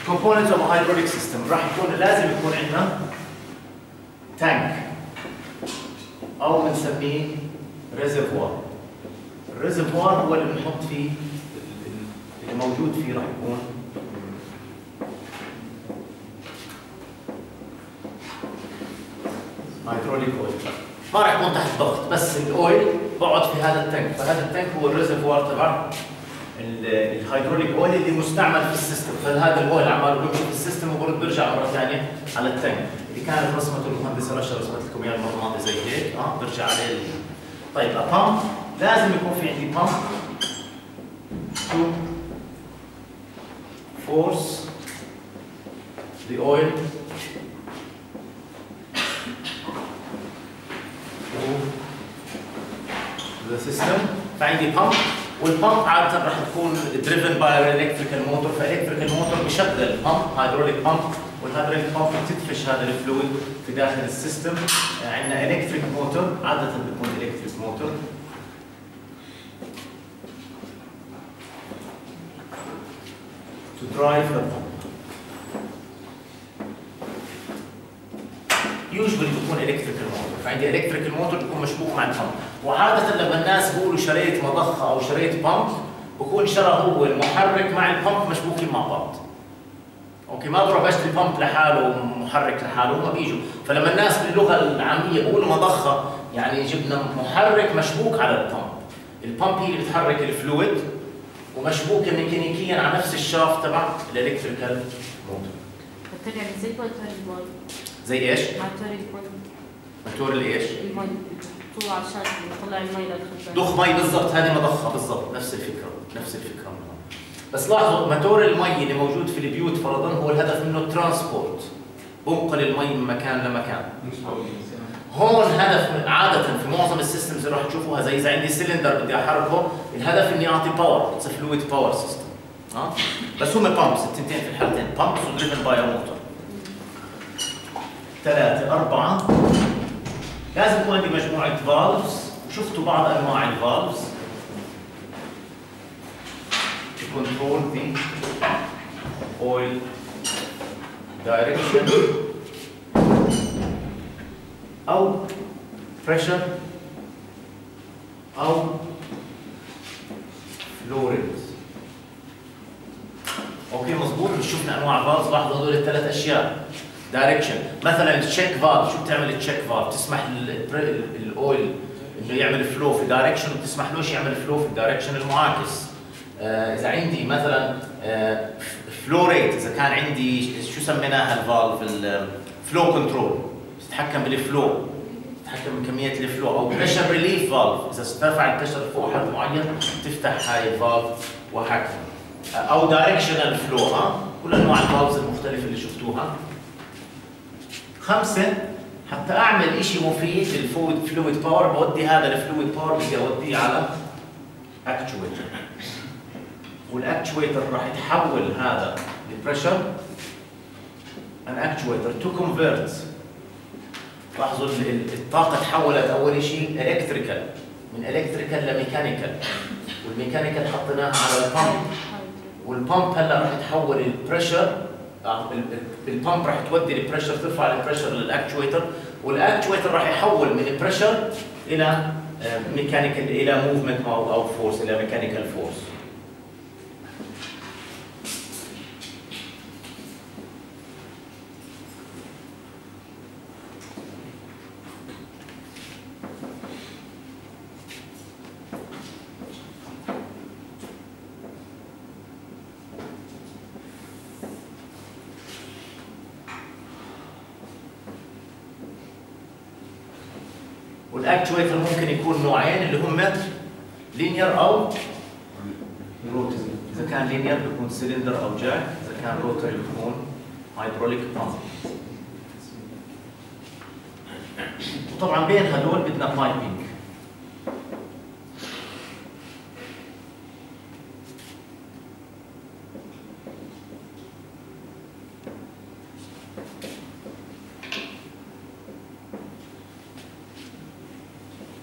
components of a hydraulic system راح يكون لازم يكون عندنا تانك او بنسميه ريزرفوار. الريزرفوار هو اللي بنحط فيه اللي موجود فيه راح يكون هيدروليك اويل. ما راح يكون تحت ضغط، بس الاويل بقعد في هذا التانك، فهذا التانك هو الريزرفوار تبع الهيدروليك اويل اللي مستعمل في السيستم، فهذا الاويل عماله بيمشي في السيستم وبرد بيرجع مره ثانيه على التانك. اللي كانت رسمته المهندس رشا رسمت لكم اياها المره الماضيه زي هيك، برجع عليه. طيب البامب لازم يكون في عندي بامب to force the oil the system. فعندي بامب، والبامب عادة راح تكون driven by an electrical motor، فالكتريكال موتور بشغل بامب هيدروليك بامب، والهيدروليك بامب بتدفش هذا الفلويد في داخل السيستم. عندنا الكتريك موتور، عادة بيكون الكتريك موتور to drive the pump. يوجوالي بيكون الكتريكال موتور، فعندي الكتريكال موتور بيكون مشبوك مع البامب، وعاده لما الناس بيقولوا شريت مضخه او شريت بامب بكون شرى هو المحرك مع البامب مشبوكين مع بعض. اوكي، ما بروح بشتري بامب لحاله ومحرك لحاله، هم بيجوا. فلما الناس باللغه العاميه بيقولوا مضخه يعني جبنا محرك مشبوك على البامب. البامب هي اللي بتحرك الفلويد ومشبوكه ميكانيكيا على نفس الشافت تبع الالكتريكال موتور. يعني زي موتور المي. زي ايش؟ موتور المي. موتور الايش؟ المي طول عشان يطلع المي للخزان. ضخ مي بالضبط، هذه مضخه بالضبط، نفس الفكره نفس الفكره. بس لاحظوا موتور المي اللي موجود في البيوت فرضا هو الهدف منه ترانسبورت، بنقل المي من مكان لمكان. هون هدف عاده في معظم السيستمز اللي راح تشوفوها زي اذا عندي سلندر بدي احركه، الهدف اني اعطي باور، اتس فلويد باور سيستم. بس هم بامبس التنتين في الحالتين، بامبس ودريفن باي موتور. 3 4 لازم يكون عندي مجموعه فالفز، وشفتوا بعض انواع الفالفز to control the oil direction او pressure او flow rate. اوكي مظبوط، مش شفنا انواع فالفز، لاحظوا هذول الثلاث اشياء. دايركشن مثلا التشيك فالف، شو بتعمل التشيك فالف؟ تسمح الاويل انه يعمل فلو في دايركشن وبتسمح لوش يعمل فلو في الدايركشن المعاكس. اذا عندي مثلا فلو ريت، اذا كان عندي شو سميناها الفالف، الفلو كنترول، تتحكم بالفلو، تتحكم بكميه الفلو. او بريشر ريليف فالف، اذا ارتفع البريشر فوق حد معين تفتح هاي الفالف وهكذا. او دايركشنال فلو، كل انواع الفالفز المختلفه اللي شفتوها. 5 حتى اعمل شيء مفيد للفلويد باور، بودي هذا الفلويد باور بدي اوديه على اكتويتر، والاكتويتر راح يتحول هذا البريشر ان اكتويتر تو كونفيرت. لاحظوا الطاقه تحولت اول شيء الكتريكال، من الكتريكال لميكانيكال، والميكانيكال حطيناها على البامب، والبامب هلا راح يتحول البريشر، البامب راح تودي البريشر، ترفع البريشر للاكتويتر، والاكتويتر راح يحول من البريشر الى ميكانيكال، الى موفمنت او فورس، الى ميكانيكال فورس. والاكتويتر ممكن يكون نوعين اللي هم لينير او روتري. اذا كان لينير بيكون سلندر او جاك، اذا كان روتري بيكون هيدروليك بامب. وطبعا بين هذول بدنا بايبنج.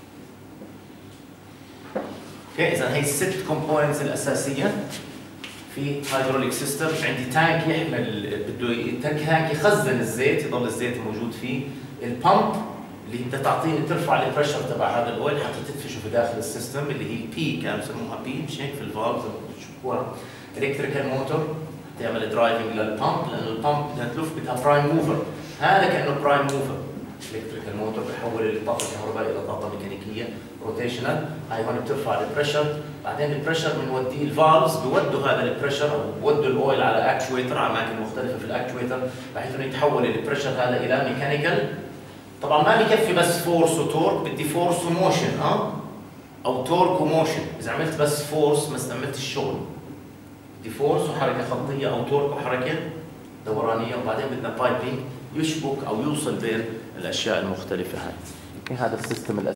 اوكي، اذا هي الست كومبوننتس الاساسيه في هيدروليك سيستم، عندي تانك يحمل بده تانك يخزن الزيت، يضل الزيت موجود فيه. البامب اللي بدها تعطيني ترفع البريشر تبع هذا الاويل حتى تدفشه في داخل السيستم اللي هي بي، كانوا بسموها بي مش هيك في الفالف بتشوفوها. الكتريكال موتور تعمل درايفنج للبامب، لانه البامب بدها تلف بدها برايم موفر، هذا كانه برايم موفر. الكتريكال موتور بحول الطاقه الكهربائيه الى طاقه ميكانيكيه روتيشنال، هاي هون بترفع البريشر، بعدين البريشر بنوديه الفالفز بودوا هذا البريشر او بودوا الاويل على اكشويتر على اماكن مختلفه في الاكشويتر بحيث انه يتحول البريشر هذا الى ميكانيكال. طبعا ما بكفي بس فورس وتورك، بدي فورس وموشن او تورك وموشن. اذا عملت بس فورس ما استعملت الشغل، بدي فورس وحركه خطيه او تورك وحركه دورانيه، وبعدين بدنا بايبينج يشبك او يوصل بين الاشياء المختلفه هاي. هذا السيستم